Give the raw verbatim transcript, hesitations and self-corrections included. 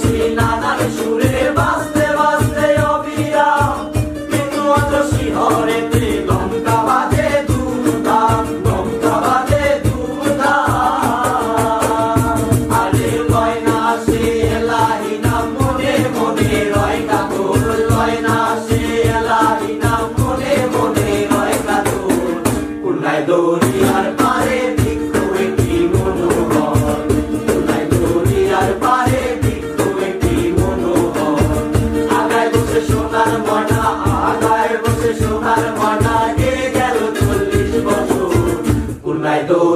বাঁশি নানার সুরে বাজতে বাজতে অবিরাম কিন্তু অত শিহরেতে লঙ্কা বাজে দুর্দাম লঙ্কা বাজে দুর্দাম আরে লয় না সে এলাহি নাম মনে মনে রয় কাতর লয় না সে এলাহি নাম মনে মনে রয় কাতর খুলনায় দরিয়ার পারে বৃক্ষ একটি মনোহর খুলনায় দরিয়ার পারে বৃক্ষ একটি মনোহর আগায় বসে সোনার ময়না আগায় বসে সোনার ময়না এ গেল চল্লিশ বছর খুলনায়